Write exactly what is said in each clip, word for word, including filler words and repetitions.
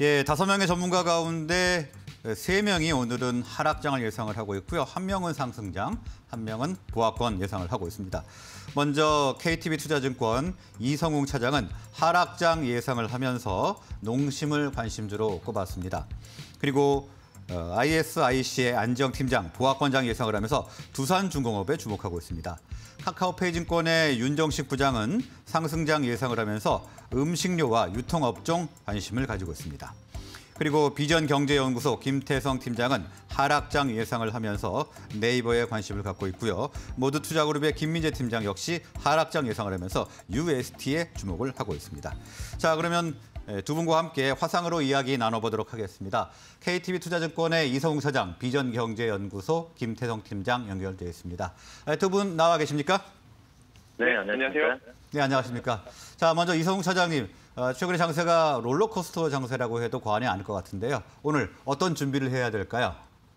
예, 다섯 명의 전문가 가운데 세 명이 오늘은 하락장을 예상을 하고 있고요. 한 명은 상승장, 한 명은 보합권 예상을 하고 있습니다. 먼저 케이티비투자증권 이성웅 차장은 하락장 예상을 하면서 농심을 관심주로 꼽았습니다. 그리고 아이에스아이씨의 안지영 팀장, 보합권장 예상을 하면서 두산중공업에 주목하고 있습니다. 카카오페이 증권의 윤정식 부장은 상승장 예상을 하면서 음식료와 유통업종 관심을 가지고 있습니다. 그리고 비전경제연구소 김태성 팀장은 하락장 예상을 하면서 네이버에 관심을 갖고 있고요. 모두투자그룹의 김민재 팀장 역시 하락장 예상을 하면서 유에스티에 주목을 하고 있습니다. 자, 그러면 두 분과 함께 화상으로 이야기 나눠보도록 하겠습니다. 케이티비투자증권의 이성웅 사장, 비전경제연구소 김태성 팀장 연결되어 있습니다. 두 분 나와 계십니까? 네, 안녕하세요. 네, 안녕하십니까. 자, 먼저 이성웅 차장님, 최근의 장세가 롤러코스터 장세라고 해도 과언이 아닐 것 같은데요. 오늘 어떤 준비를 해야 될까요?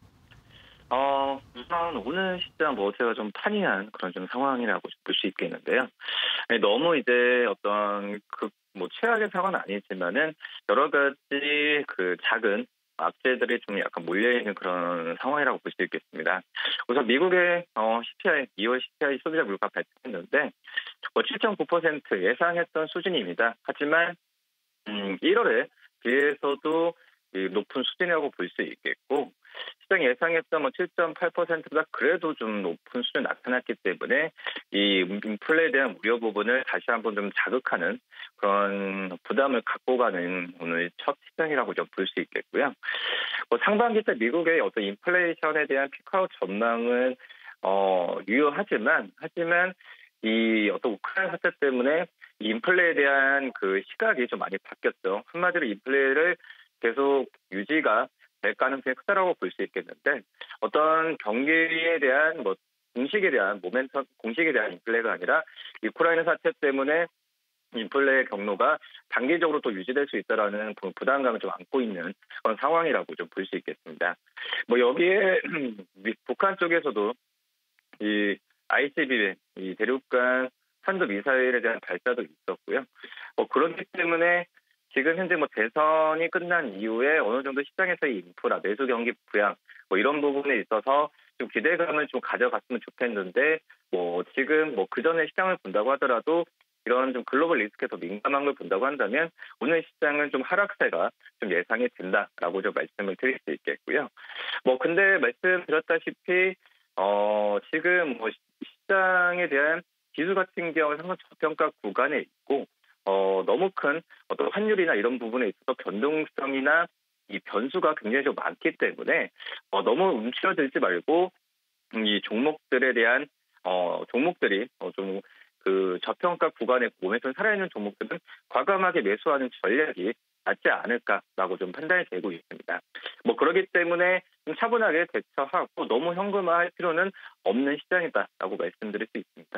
어, 우선 오늘 시장 뭐 제가 좀 판이한 그런 좀 상황이라고 볼 수 있겠는데요. 아니, 너무 이제 어떤 그 뭐 최악의 상황은 아니지만은 여러 가지 그 작은 악재들이 좀 약간 몰려있는 그런 상황이라고 볼 수 있겠습니다. 우선 미국의 어, 씨피아이, 이월 씨피아이 소비자 물가 발표했는데 뭐 칠 점 구 퍼센트 예상했던 수준입니다. 하지만 음, 일월에 비해서도 높은 수준이라고 볼 수 있겠고 시장이 예상했던 뭐 칠 점 팔 퍼센트보다 그래도 좀 높은 수준이 나타났기 때문에 이 인플레에 대한 우려 부분을 다시 한번 좀 자극하는 그런 부담을 갖고 가는 오늘 첫 시장이라고 좀 볼 수 있겠고요. 뭐 상반기 때 미국의 어떤 인플레이션에 대한 피크아웃 전망은 어, 유효하지만 하지만 이 어떤 우크라이나 사태 때문에 이 인플레에 대한 그 시각이 좀 많이 바뀌었죠. 한마디로 인플레를 계속 유지가 될 가능성이 크다라고 볼 수 있겠는데 어떤 경기에 대한 뭐 공식에 대한 모멘텀, 공식에 대한 인플레가 아니라 우크라이나 사태 때문에 인플레의 경로가 단기적으로 또 유지될 수 있다라는 부담감을 좀 안고 있는 그런 상황이라고 좀 볼 수 있겠습니다. 뭐 여기에 북한 쪽에서도 이 아이씨비엠, 이 대륙간 탄도 미사일에 대한 발사도 있었고요. 뭐 그렇기 때문에 지금 현재 뭐 대선이 끝난 이후에 어느 정도 시장에서의 인프라, 매수 경기 부양 뭐 이런 부분에 있어서 좀 기대감을 좀 가져갔으면 좋겠는데 뭐 지금 뭐 그 전에 시장을 본다고 하더라도 이런 좀 글로벌 리스크에 더 민감한 걸 본다고 한다면 오늘 시장은 좀 하락세가 좀 예상이 된다라고 좀 말씀을 드릴 수 있겠고요. 뭐 근데 말씀드렸다시피 어 지금 뭐 시장에 대한 지수 같은 경우는 항상 저평가 구간에 있고 어 너무 큰 어떤 환율이나 이런 부분에 있어서 변동성이나 이 변수가 굉장히 좀 많기 때문에 어 너무 움츠러들지 말고 이 종목들에 대한 어 종목들이 어 좀 그 저평가 구간에 몸에서 살아있는 종목들은 과감하게 매수하는 전략이 맞지 않을까라고 좀 판단이 되고 있습니다. 뭐 그렇기 때문에 좀 차분하게 대처하고 너무 현금화할 필요는 없는 시장이다라고 말씀드릴 수 있습니다.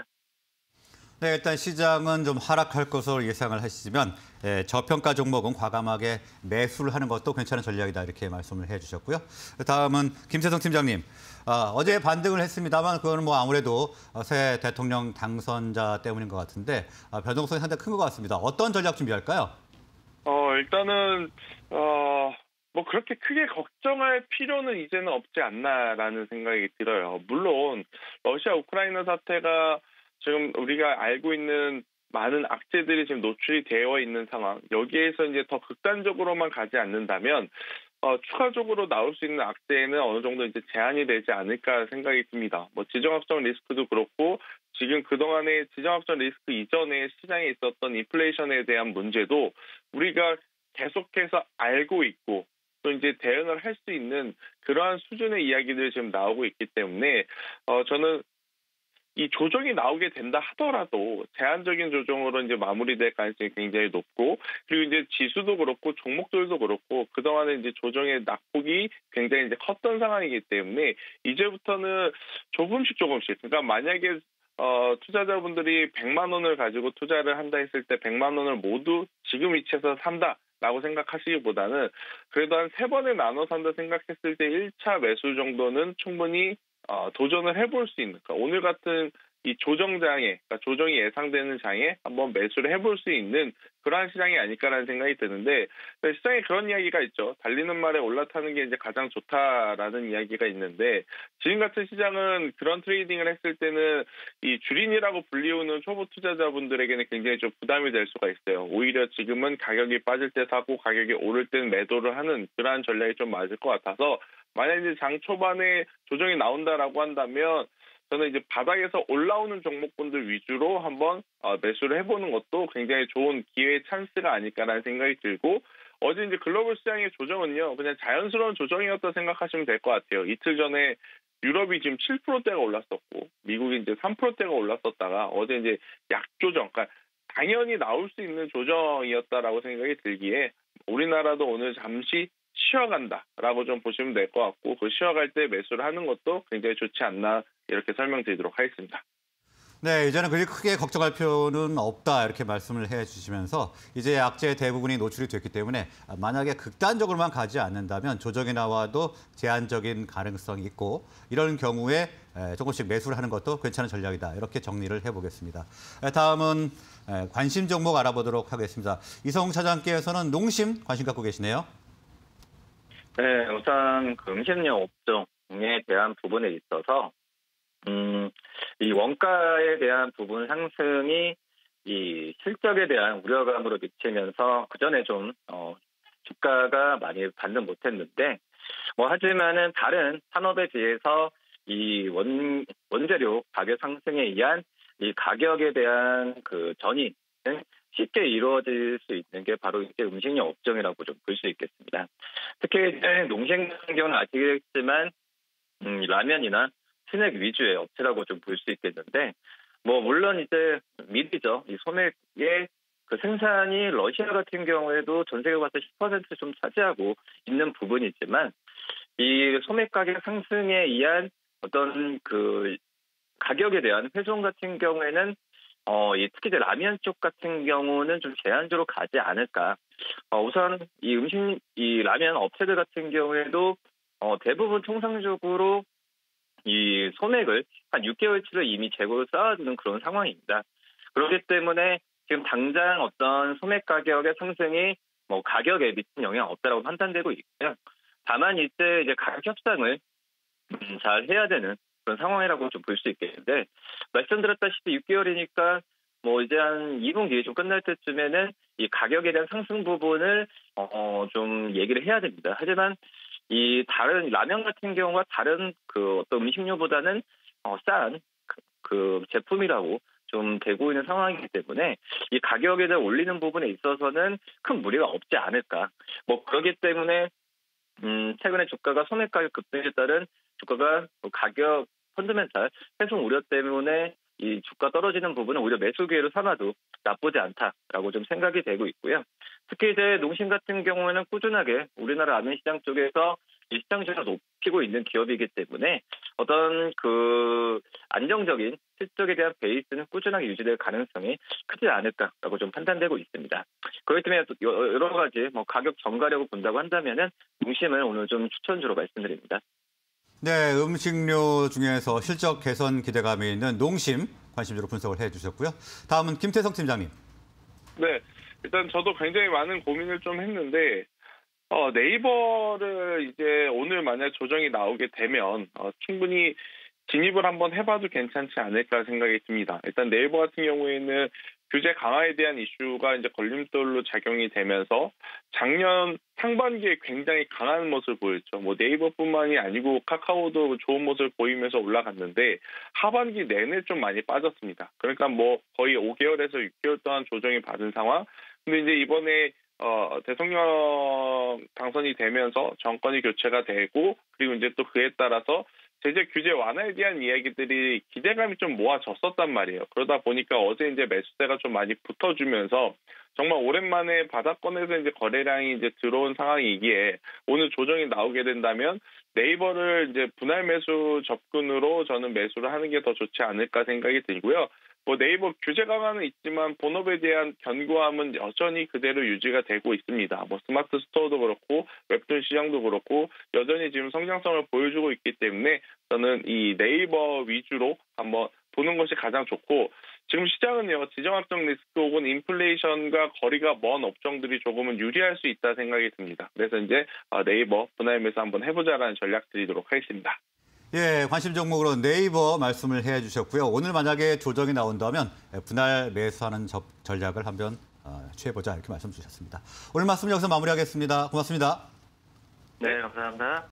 네, 일단 시장은 좀 하락할 것으로 예상을 하시지만 예, 저평가 종목은 과감하게 매수를 하는 것도 괜찮은 전략이다 이렇게 말씀을 해주셨고요. 다음은 김태성 팀장님. 아, 어제 반등을 했습니다만 그거는 뭐 아무래도 새 대통령 당선자 때문인 것 같은데 아, 변동성이 상당히 큰 것 같습니다. 어떤 전략 준비할까요? 어 일단은 어. 뭐 그렇게 크게 걱정할 필요는 이제는 없지 않나라는 생각이 들어요. 물론 러시아 우크라이나 사태가 지금 우리가 알고 있는 많은 악재들이 지금 노출이 되어 있는 상황. 여기에서 이제 더 극단적으로만 가지 않는다면 어, 추가적으로 나올 수 있는 악재에는 어느 정도 이제 제한이 되지 않을까 생각이 듭니다. 뭐 지정학적 리스크도 그렇고 지금 그동안의 지정학적 리스크 이전에 시장에 있었던 인플레이션에 대한 문제도 우리가 계속해서 알고 있고 또 이제 대응을 할 수 있는 그러한 수준의 이야기들이 지금 나오고 있기 때문에 어, 저는 이 조정이 나오게 된다 하더라도 제한적인 조정으로 이제 마무리될 가능성이 굉장히 높고 그리고 이제 지수도 그렇고 종목들도 그렇고 그동안에 이제 조정의 낙폭이 굉장히 이제 컸던 상황이기 때문에 이제부터는 조금씩 조금씩 그러니까 만약에 어, 투자자분들이 백만 원을 가지고 투자를 한다 했을 때 백만 원을 모두 지금 위치에서 산다. 라고 생각하시기보다는 그래도 한 세 번에 나눠 산다 생각했을 때 일 차 매수 정도는 충분히 어, 도전을 해볼 수 있는 그러니까 오늘 같은 이 조정장에, 그러니까 조정이 예상되는 장에 한번 매수를 해볼 수 있는 그러한 시장이 아닐까라는 생각이 드는데, 시장에 그런 이야기가 있죠. 달리는 말에 올라타는 게 이제 가장 좋다라는 이야기가 있는데, 지금 같은 시장은 그런 트레이딩을 했을 때는 이 주린이라고 불리우는 초보 투자자분들에게는 굉장히 좀 부담이 될 수가 있어요. 오히려 지금은 가격이 빠질 때 사고 가격이 오를 땐 매도를 하는 그러한 전략이 좀 맞을 것 같아서, 만약 이제 장 초반에 조정이 나온다라고 한다면 저는 이제 바닥에서 올라오는 종목군들 위주로 한번 매수를 해보는 것도 굉장히 좋은 기회의 찬스가 아닐까라는 생각이 들고, 어제 이제 글로벌 시장의 조정은요, 그냥 자연스러운 조정이었다 생각하시면 될 것 같아요. 이틀 전에 유럽이 지금 칠 퍼센트대가 올랐었고, 미국이 이제 삼 퍼센트대가 올랐었다가 어제 이제 약조정, 그러니까 당연히 나올 수 있는 조정이었다라고 생각이 들기에 우리나라도 오늘 잠시 쉬어간다라고 좀 보시면 될 것 같고, 그 쉬어갈 때 매수를 하는 것도 굉장히 좋지 않나 이렇게 설명드리도록 하겠습니다. 네, 이제는 그리 크게 걱정할 필요는 없다 이렇게 말씀을 해주시면서 이제 약재 대부분이 노출이 됐기 때문에 만약에 극단적으로만 가지 않는다면 조정이 나와도 제한적인 가능성이 있고, 이런 경우에 조금씩 매수를 하는 것도 괜찮은 전략이다 이렇게 정리를 해보겠습니다. 다음은 관심 종목 알아보도록 하겠습니다. 이성웅 차장께서는 농심 관심 갖고 계시네요. 네, 우선 그 음식료 업종에 대한 부분에 있어서 음, 이 원가에 대한 부분 상승이 이 실적에 대한 우려감으로 미치면서 그 전에 좀 어, 주가가 많이 반등 못했는데, 뭐 하지만은 다른 산업에 비해서 이 원 원재료 가격 상승에 의한 이 가격에 대한 그 전이는 쉽게 이루어질 수 있는 게 바로 이제 음식료 업종이라고 좀 볼 수 있겠습니다. 특히 이제 농심 같은 경우는 아시겠지만 음, 라면이나 스낵 위주의 업체라고 좀 볼 수 있겠는데, 뭐 물론 이제 미리죠. 이 소맥의 그 생산이 러시아 같은 경우에도 전 세계 봐서 십 퍼센트 좀 차지하고 있는 부분이지만, 이 소맥 가격 상승에 의한 어떤 그 가격에 대한 훼손 같은 경우에는 어, 이 특히 이제 라면 쪽 같은 경우는 좀 제한적으로 가지 않을까. 어, 우선 이 음식, 이 라면 업체들 같은 경우에도 어, 대부분 통상적으로 이 소맥을 한 육 개월치를 이미 재고를 쌓아두는 그런 상황입니다. 그렇기 때문에 지금 당장 어떤 소맥 가격의 상승이 뭐 가격에 미친 영향 없다라고 판단되고 있고요. 다만 이제 이제 가격 협상을 음, 잘 해야 되는 그런 상황이라고 좀 볼 수 있겠는데, 말씀드렸다시피 육 개월이니까 뭐 이제 한 이 분기 좀 끝날 때쯤에는 이 가격에 대한 상승 부분을 어, 좀 얘기를 해야 됩니다. 하지만 이 다른 라면 같은 경우가 다른 그 어떤 음식료보다는 어, 싼 그, 그 제품이라고 좀 되고 있는 상황이기 때문에 이 가격에 대해 올리는 부분에 있어서는 큰 무리가 없지 않을까. 뭐 그렇기 때문에 음, 최근에 주가가 소맥 가격 급등에 따른 주가가 가격 펀드멘탈 훼손 우려 때문에 이 주가 떨어지는 부분은 오히려 매수 기회로 삼아도 나쁘지 않다라고 좀 생각이 되고 있고요. 특히 이제 농심 같은 경우에는 꾸준하게 우리나라 라면 시장 쪽에서 이 시장점을 높이고 있는 기업이기 때문에 어떤 그 안정적인 실적에 대한 베이스는 꾸준하게 유지될 가능성이 크지 않을까라고 좀 판단되고 있습니다. 그렇기 때문에 여러 가지 뭐 가격 전가력을 본다고 한다면은 농심을 오늘 좀 추천주로 말씀드립니다. 네, 음식료 중에서 실적 개선 기대감이 있는 농심 관심주로 분석을 해주셨고요. 다음은 김태성 팀장님. 네, 일단 저도 굉장히 많은 고민을 좀 했는데 어, 네이버를 이제 오늘 만약 조정이 나오게 되면 어, 충분히 진입을 한번 해봐도 괜찮지 않을까 생각이 듭니다. 일단 네이버 같은 경우에는 규제 강화에 대한 이슈가 이제 걸림돌로 작용이 되면서 작년 상반기에 굉장히 강한 모습을 보였죠. 뭐 네이버뿐만이 아니고 카카오도 좋은 모습을 보이면서 올라갔는데 하반기 내내 좀 많이 빠졌습니다. 그러니까 뭐 거의 오 개월에서 육 개월 동안 조정이 받은 상황. 근데 이제 이번에 어, 대통령 당선이 되면서 정권이 교체가 되고, 그리고 이제 또 그에 따라서 제재 규제 완화에 대한 이야기들이 기대감이 좀 모아졌었단 말이에요. 그러다 보니까 어제 이제 매수세가 좀 많이 붙어주면서 정말 오랜만에 바닥권에서 이제 거래량이 이제 들어온 상황이기에 오늘 조정이 나오게 된다면 네이버를 이제 분할 매수 접근으로 저는 매수를 하는 게 더 좋지 않을까 생각이 들고요. 뭐 네이버 규제 강화는 있지만 본업에 대한 견고함은 여전히 그대로 유지가 되고 있습니다. 뭐 스마트 스토어도 그렇고 웹툰 시장도 그렇고 여전히 지금 성장성을 보여주고 있기 때문에 저는 이 네이버 위주로 한번 보는 것이 가장 좋고 지금 시장은요 지정학적 리스크 혹은 인플레이션과 거리가 먼 업종들이 조금은 유리할 수 있다 생각이 듭니다. 그래서 이제 네이버 분할 매수 한번 해보자라는 전략 드리도록 하겠습니다. 예, 관심 종목으로 네이버 말씀을 해주셨고요. 오늘 만약에 조정이 나온다면 분할 매수하는 접, 전략을 한번 어, 취해보자 이렇게 말씀 주셨습니다. 오늘 말씀 여기서 마무리하겠습니다. 고맙습니다. 네, 감사합니다.